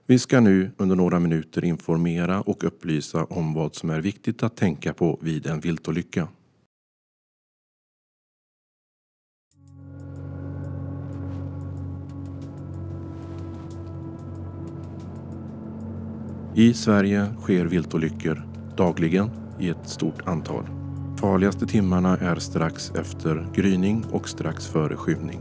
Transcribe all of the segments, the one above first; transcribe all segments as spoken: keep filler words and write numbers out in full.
Vi ska nu under några minuter informera och upplysa om vad som är viktigt att tänka på vid en viltolycka. I Sverige sker viltolyckor dagligen i ett stort antal. Farligaste timmarna är strax efter gryning och strax före skymning.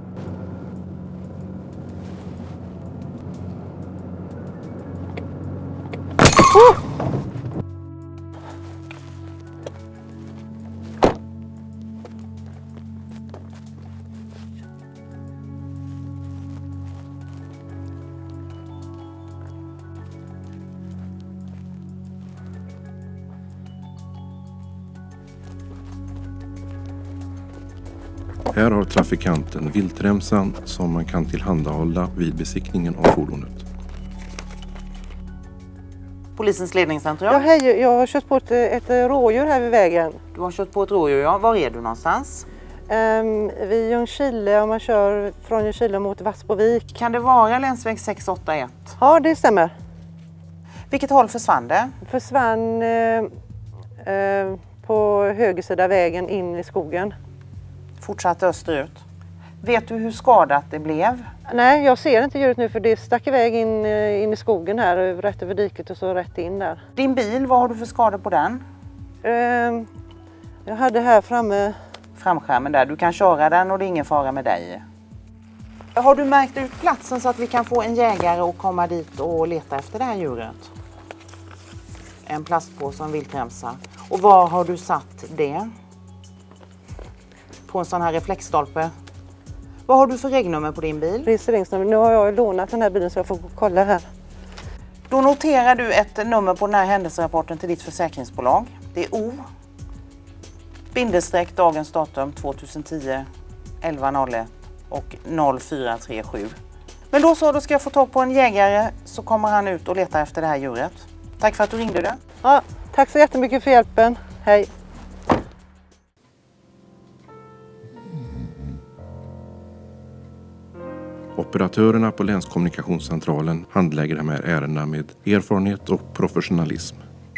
Här har trafikanten viltremsan som man kan tillhandahålla vid besiktningen av fordonet. Polisens ledningscentral. Ja, hej, jag har kört på ett, ett rådjur här vid vägen. Du har kört på ett rådjur, ja. Var är du någonstans? Um, vid Ljungskile, om man kör från Ljungskile mot Vassbovik. Kan det vara länsväg sex åtta ett? Ja, det stämmer. Vilket håll försvann det? Försvann uh, uh, på höger sida vägen in i skogen. Fortsatte österut. Vet du hur skadat det blev? Nej, jag ser inte djuret nu för det stack iväg in, in i skogen här, rätt över diket och så rätt in där. Din bil, vad har du för skador på den? Uh, jag hade här framme... Framskärmen där, du kan köra den och det är ingen fara med dig. Har du märkt ut platsen så att vi kan få en jägare att komma dit och leta efter det här djuret? En plastpåse och en viltremsa. Och var har du satt det? På en sån här reflexstolpe. Vad har du för regnummer på din bil? Registreringsnummer. Nu har jag lånat den här bilen så jag får kolla här. Då noterar du ett nummer på den här händelserapporten till ditt försäkringsbolag. Det är O. Bindestreck dagens datum tjugohundratio elva noll ett och noll fyra tre sju. Men då så, då ska jag få tag på en jägare så kommer han ut och letar efter det här djuret. Tack för att du ringde det. Ja, tack så jättemycket för hjälpen. Hej. Operatörerna på länskommunikationscentralen handlägger de här ärendena med erfarenhet och professionalism.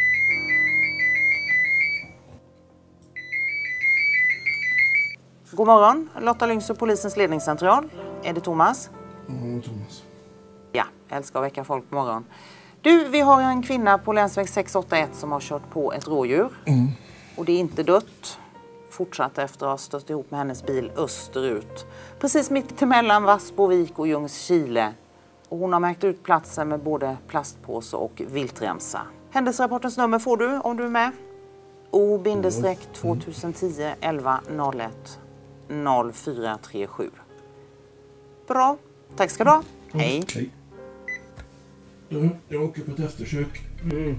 God morgon, Lotta Lyngsö, polisens ledningscentral. Är det Thomas? Ja, Thomas. Ja, älskar att väcka folk på morgon. Du, vi har en kvinna på länsväg sex åtta ett som har kört på ett rådjur. Mm. Och det är inte dött. Fortsatt efter att ha stött ihop med hennes bil österut. Precis mitt emellan Vassbovik och Ljungskile. Och hon har märkt ut platsen med både plastpåse och viltremsa. Händelserapportens nummer får du om du är med. O-tjugohundratio elva noll ett noll fyra tre sju. Bra. Tack ska du ha. Mm. Hej. Hej. Du, jag åker på ett eftersök. Mm.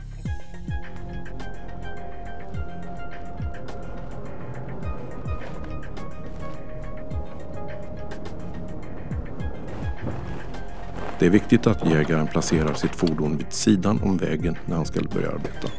Det är viktigt att jägaren placerar sitt fordon vid sidan om vägen när han ska börja arbeta.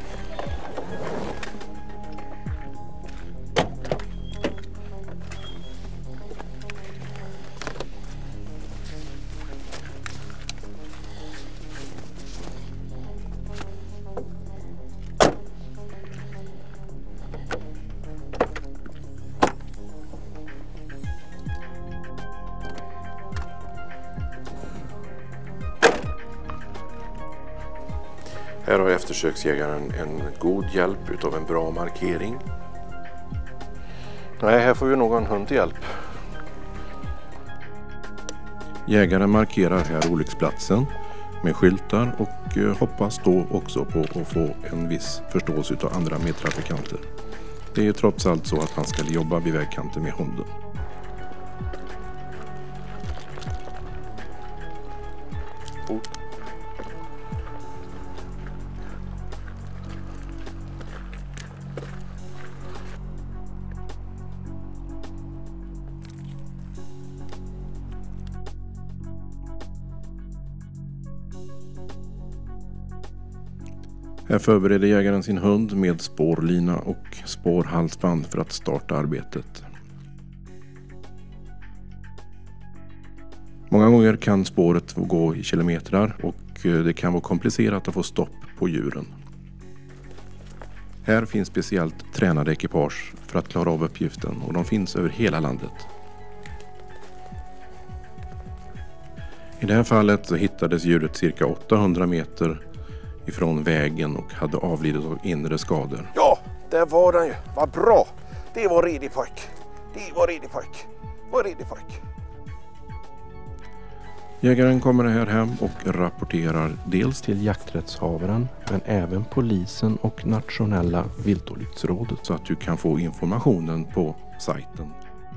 Här har eftersöksjägaren en god hjälp utav en bra markering. Nej, här får vi någon hund till hjälp. Jägaren markerar här olycksplatsen med skyltar och hoppas då också på att få en viss förståelse utav andra medtrafikanter. Det är ju trots allt så att han ska jobba vid vägkanten med hunden. Fort. Här förbereder jägaren sin hund med spårlina och spårhalsband för att starta arbetet. Många gånger kan spåret gå i kilometrar och det kan vara komplicerat att få stopp på djuren. Här finns speciellt tränade ekipage för att klara av uppgiften och de finns över hela landet. I det här fallet så hittades djuret cirka åttahundra meter ifrån vägen och hade avlidit av inre skador. Ja, där var den ju. Vad bra. Det var redig pojk. Det var redig pojk. Vad redig pojk. Jägaren kommer här hem och rapporterar dels till jakträttshavaren men även polisen och nationella viltolycksrådet så att du kan få informationen på sajten.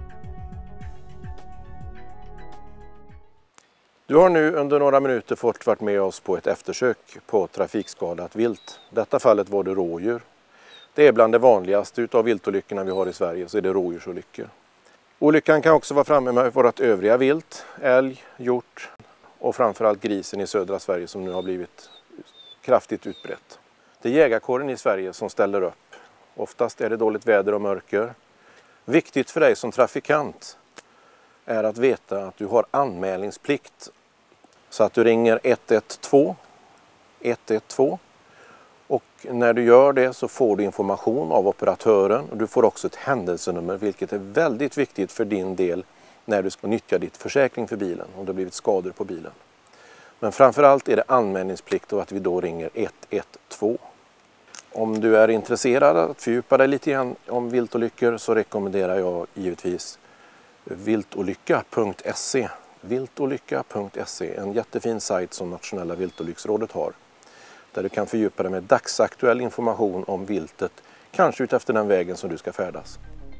Du har nu under några minuter fått varit med oss på ett eftersök på trafikskadat vilt. I detta fallet var det rådjur. Det är bland det vanligaste utav viltolyckorna vi har i Sverige, så är det rådjursolyckor. Olyckan kan också vara framme med vårt övriga vilt, älg, hjort och framförallt grisen i södra Sverige som nu har blivit kraftigt utbrett. Det är jägarkåren i Sverige som ställer upp. Oftast är det dåligt väder och mörker. Viktigt för dig som trafikant är att veta att du har anmälningsplikt så att du ringer ett ett två ett ett två och när du gör det så får du information av operatören och du får också ett händelsenummer, vilket är väldigt viktigt för din del när du ska nyttja ditt försäkring för bilen om det har blivit skador på bilen. Men framförallt är det anmälningsplikt och att vi då ringer ett ett två. Om du är intresserad av att fördjupa dig lite grann om viltolyckor så rekommenderar jag givetvis viltolycka punkt se. viltolycka punkt se, en jättefin sajt som Nationella viltolycksrådet har. Där du kan fördjupa dig med dagsaktuell information om viltet, kanske utefter den vägen som du ska färdas.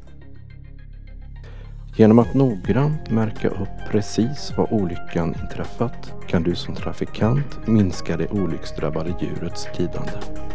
Genom att noggrant märka upp precis var olyckan inträffat kan du som trafikant minska det olycksdrabbade djurets lidande.